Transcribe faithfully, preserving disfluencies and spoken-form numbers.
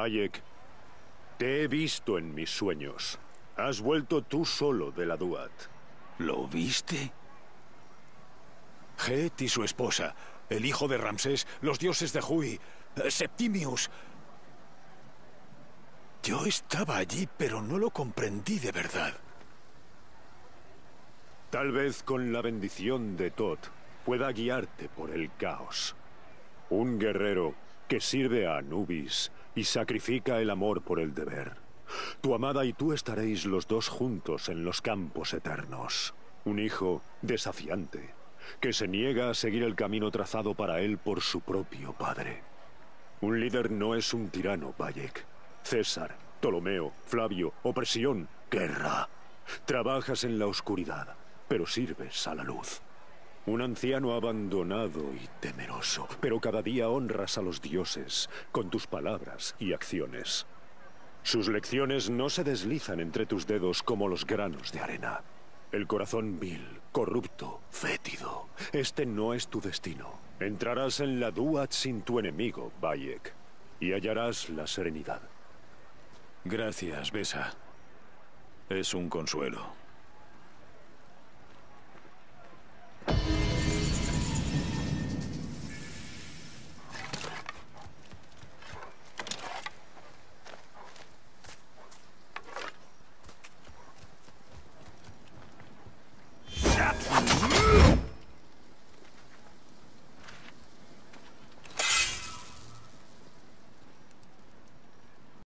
Bayek, te he visto en mis sueños. Has vuelto tú solo de la Duat. ¿Lo viste? Het y su esposa, el hijo de Ramsés, los dioses de Hui, eh, Septimius. Yo estaba allí, pero no lo comprendí de verdad. Tal vez con la bendición de Thoth pueda guiarte por el caos. Un guerrero que sirve a Anubis y sacrifica el amor por el deber. Tu amada y tú estaréis los dos juntos en los campos eternos. Un hijo desafiante, que se niega a seguir el camino trazado para él por su propio padre. Un líder no es un tirano, Bayek. César, Ptolomeo, Flavio, opresión, guerra. Trabajas en la oscuridad, pero sirves a la luz. Un anciano abandonado y temeroso, pero cada día honras a los dioses con tus palabras y acciones. Sus lecciones no se deslizan entre tus dedos como los granos de arena. El corazón vil, corrupto, fétido. Este no es tu destino. Entrarás en la Duat sin tu enemigo, Bayek, y hallarás la serenidad. Gracias, Besa. Es un consuelo.